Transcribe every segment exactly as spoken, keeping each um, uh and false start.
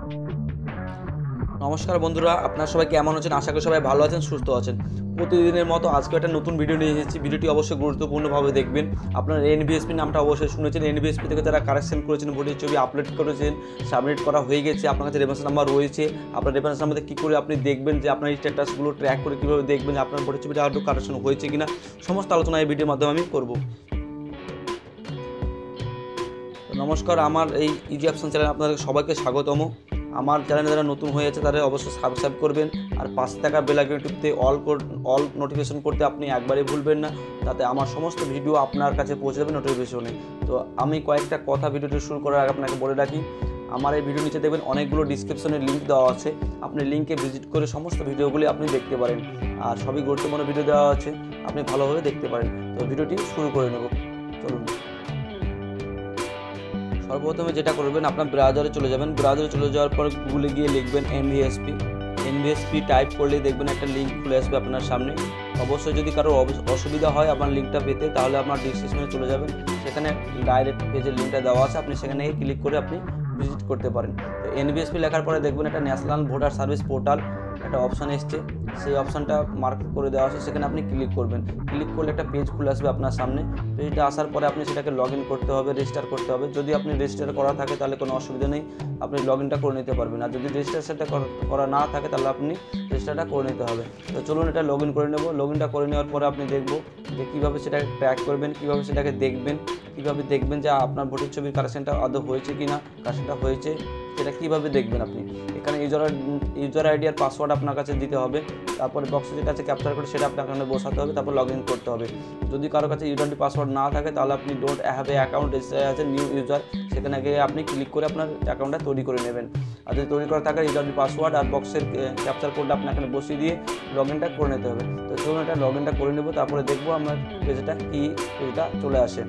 নমস্কার বন্ধুরা, আপনারা সবাই কেমন আছেন? আশা করি সবাই ভালো আছেন, সুস্থ আছেন। প্রতিদিনের মতো আজকে একটা নতুন ভিডিও নিয়ে এসেছি। ভিডিওটি অবশ্যই গুরুত্বপূর্ণভাবে দেখবেন। আপনার এনভিএসপি নামটা অবশ্যই শুনেছেন। এনভিএসপি থেকে যারা কারেকশন করেছেন, ভোটের ছবি আপলোড করেছেন, সাবমিট করা হয়ে গেছে, আপনার কাছে রেফারেন্স নাম্বার রয়েছে। আপনার রেফারেন্স নাম্বারে কী করে আপনি দেখবেন যে আপনার স্ট্যাটাসগুলো ট্র্যাক করে কীভাবে দেখবেন যে আপনার ভোটের ছবিটা আদৌ কারেকশন হয়েছে কিনা, সমস্ত আলোচনা এই ভিডিওর মাধ্যমে আমি করব। নমস্কার, আমার এই ইজি অপশন চ্যানেলে আপনাদের সবাইকে স্বাগতম। আমার চ্যানেলে যারা নতুন হয়েছে তারা অবশ্যই সাবস্ক্রাইব করবেন, আর পাশে থাকা বেল আইকন টিপতে অল অল নোটিফিকেশন করতে আপনি একবারে ভুলবেন না, তাতে আমার সমস্ত ভিডিও আপনার কাছে পৌঁছে যাবে নোটিফিকেশনে। তো আমি কয়েকটা কথা ভিডিওটি শুরু করার আগে আপনাকে বলে রাখি, আমার এই ভিডিও নিচে দেখবেন অনেকগুলো ডিসক্রিপশনে লিঙ্ক দেওয়া আছে। আপনি লিঙ্কে ভিজিট করে সমস্ত ভিডিওগুলি আপনি দেখতে পারেন, আর সবই গুরুত্বপূর্ণ ভিডিও দেওয়া আছে, আপনি ভালোভাবে দেখতে পারেন। তো ভিডিওটি শুরু করে নেব, চলুন। সর্বপ্রথমে যেটা করবেন, আপনার ব্রাউজারে চলে যাবেন। ব্রাউজারে চলে যাওয়ার পর গুগলে গিয়ে লিখবেন এনভিএসপি। এনভিএসপি টাইপ করলেই দেখবেন একটা লিঙ্ক খুলে আসবে আপনার সামনে। অবশ্যই যদি কারো অসুবিধা হয় আপনার লিঙ্কটা পেতে, তাহলে আপনার ডিসক্রিপশনে চলে যাবেন, সেখানে ডাইরেক্ট পেজের লিঙ্কটা দেওয়া আছে, আপনি সেখানে ক্লিক করে আপনি ভিজিট করতে পারেন। তো এনভিএসপি লেখার পরে দেখবেন একটা ন্যাশনাল ভোটার সার্ভিস পোর্টাল একটা অপশান এসছে, সেই অপশানটা মার্ক করে দেওয়া আছে, সেখানে আপনি ক্লিক করবেন। ক্লিক করলে একটা পেজ খুলে আসবে আপনার সামনে। পেজটা আসার পরে আপনি সেটাকে লগ ইন করতে হবে, রেজিস্টার করতে হবে। যদি আপনি রেজিস্টার করা থাকে তাহলে কোনো অসুবিধা নেই, আপনি লগ ইনটা করে নিতে পারবেন। আর যদি রেজিস্ট্রেশনটা করা না থাকে তাহলে আপনি রেজিস্টারটা করে নিতে হবে। তো চলুন এটা লগ ইন করে নেব। লগ ইনটা করে নেওয়ার পরে আপনি দেখব যে কীভাবে সেটাকে ট্র্যাক করবেন, কীভাবে সেটাকে দেখবেন, কীভাবে দেখবেন যে আপনার ভোটের ছবির কারেকশনটা আদৌ হয়েছে কি না, কারেকশনটা হয়েছে সেটা কীভাবে দেখবেন আপনি। এখানে ইউজার ইউজার আইডি আর পাসওয়ার্ড আপনার কাছে দিতে হবে, তারপরে বক্সে যেটা আছে ক্যাপচার করে সেটা আপনার কাছে বসাতে হবে, তারপর লগ ইন করতে হবে। যদি কারো কাছে ইউজার আইডি পাসওয়ার্ড না থাকে তাহলে আপনি ডোন্ট হ্যাভ এ অ্যাকাউন্ট আছে নিউ ইউজার, সেখানে গিয়ে আপনি ক্লিক করে আপনার অ্যাকাউন্টটা তৈরি করে নেবেন। আর যদি তৈরি করা থাকে ইউজার আইডি পাসওয়ার্ড আর বক্সের ক্যাপচার কোডটা আপনার এখানে বসিয়ে দিয়ে লগ ইনটা করে নিতে হবে। তো চলুন এটা লগ ইনটা করে নেব, তারপরে দেখবো আমার পেজটা কি পেজটা চলে আসে।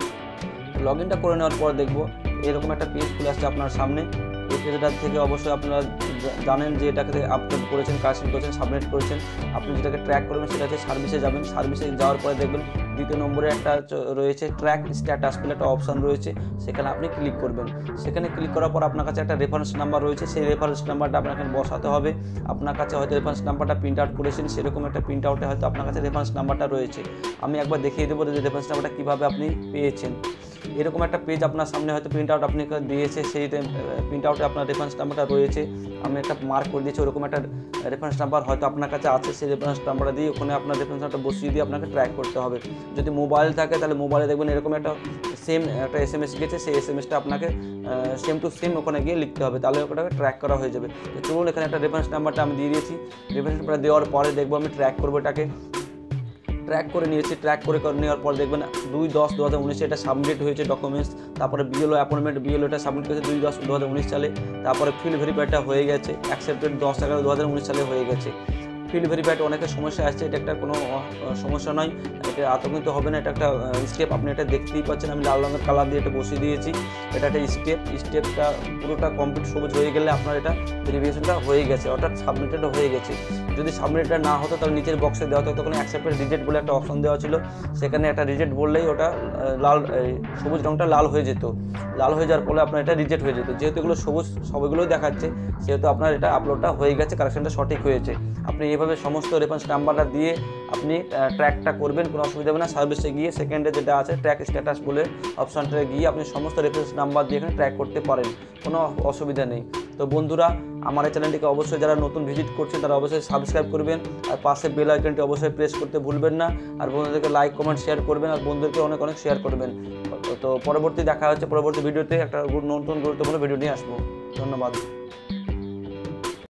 লগ ইনটা করে নেওয়ার পর দেখবো এরকম একটা পেজ খুলে আসছে আপনার সামনে। এই পেজটার থেকে অবশ্যই আপনারা জানেন যে এটাকে আপলোড করেছেন, কারেকশন করেছেন, সাবমিট করেছেন। আপনি যেটাকে ট্র্যাক করবেন সেটা হচ্ছে সার্ভিসে যাবেন। সার্ভিসে যাওয়ার পরে দেখবেন দ্বিতীয় নম্বরে একটা রয়েছে ট্র্যাক স্ট্যাটাস বলে একটা অপশান রয়েছে, সেখানে আপনি ক্লিক করবেন। সেখানে ক্লিক করার পর আপনার কাছে একটা রেফারেন্স নাম্বার রয়েছে, সেই রেফারেন্স নাম্বারটা আপনাকে বসাতে হবে। আপনার কাছে হয়তো রেফারেন্স নাম্বারটা প্রিন্ট আউট করেছেন, সেরকম একটা প্রিন্ট আউটে হয়তো আপনার কাছে রেফারেন্স নাম্বারটা রয়েছে। আমি একবার দেখিয়ে দেবো যে রেফারেন্স নাম্বারটা কীভাবে আপনি পেয়েছেন। এরকম একটা পেজ আপনার সামনে হয়তো প্রিন্ট আউট আপনাকে দিয়েছে, সেই প্রিন্ট আউটে আপনার রেফারেন্স নাম্বারটা রয়েছে। আমি একটা মার্ক করে দিয়েছি, ওরকম একটা রেফারেন্স নাম্বার হয়তো আপনার কাছে আছে, সেই রেফারেন্স নাম্বারটা দিয়ে ওখানে আপনার রেফারেন্স নাম্বারটা বসিয়ে দিয়ে আপনাকে ট্র্যাক করতে হবে। যদি মোবাইল থাকে তাহলে মোবাইলে দেখবেন এরকম একটা সেম একটা এস এম এস গেছে, সেই এস এম এসটা আপনাকে সেম টু সেম ওখানে গিয়ে লিখতে হবে, তাহলে ওটাকে ট্র্যাক করা হয়ে যাবে। তো চলুন এখানে একটা রেফারেন্স নাম্বারটা আমি দিয়ে দিয়েছি। রেফারেন্স নাম্বারটা দেওয়ার পরে দেখবো আমি ট্র্যাক করবো এটাকে। ট্র্যাক করে নিয়েছি, ট্র্যাক করে নেওয়ার পর দেখবেন দুই দশ দু হাজার উনিশে এটা সাবমিট হয়েছে ডকুমেন্টস। তারপরে বিএলও অ্যাপয়েন্টমেন্ট বিএলওটা সাবমিট করেছে দুই দশ দু হাজার উনিশ সালে। তারপরে ফিল্ড ভেরিফাইডটা হয়ে গেছে, অ্যাকসেপ্টেড দশ এগারো দু হাজার উনিশ সালে হয়ে গেছে। ফিল্ড ভেরিফাইড অনেকের সমস্যা আসছে, এটা একটা কোনো সমস্যা নয়, এটা আতঙ্কিত হবে না, এটা একটা স্টেপ। আপনি এটা দেখতেই পাচ্ছেন, আমি লাল রঙের কালার দিয়ে এটা বসিয়ে দিয়েছি। এটা একটা স্টেপ, স্টেপটা পুরোটা কমপ্লিট সবুজ হয়ে গেলে আপনার এটা ভেরিফিকেশনটা হয়ে গেছে, অর্থাৎ সাবমিটেড হয়ে গেছে। যদি সাবমিটেড না হতো তাহলে নিচের বক্সে দেওয়া হতো, তখন অ্যাকসেপ্টেড রিজেক্ট বলে একটা অপশন দেওয়া ছিল, সেখানে একটা রিজেক্ট বললেই ওটা লাল সবুজ রঙটা লাল হয়ে যেত। লাল হয়ে যাওয়ার ফলে আপনার এটা রিজেক্ট হয়ে যেত। যেহেতু এগুলো সবুজ সবগুলোই দেখাচ্ছে, সেহেতু আপনার এটা আপলোডটা হয়ে গেছে, কারেকশনটা সঠিক হয়েছে। আপনি এইভাবে সমস্ত রেফারেন্স নাম্বারটা দিয়ে আপনি ট্র্যাকটা করবেন, কোনো অসুবিধা হবে না। সার্ভিসে গিয়ে সেকেন্ডে যেটা আছে ট্র্যাক স্ট্যাটাস বলে অপশানটায় গিয়ে আপনি সমস্ত রেফারেন্স নাম্বার দিয়ে এখানে ট্র্যাক করতে পারেন, কোনো অসুবিধা নেই। তো বন্ধুরা, আমার এই চ্যানেলটিকে অবশ্যই যারা নতুন ভিজিট করছে তারা অবশ্যই সাবস্ক্রাইব করবেন, আর পাশে বেল আইকনটি অবশ্যই প্রেস করতে ভুলবেন না। আর বন্ধুদেরকে লাইক কমেন্ট শেয়ার করবেন, আর বন্ধুদেরকে অনেক অনেক শেয়ার করবেন। তো পরবর্তী দেখা হচ্ছে পরবর্তী ভিডিওতে একটা নতুন গুরুত্বপূর্ণ ভিডিও নিয়ে আসবো। ধন্যবাদ।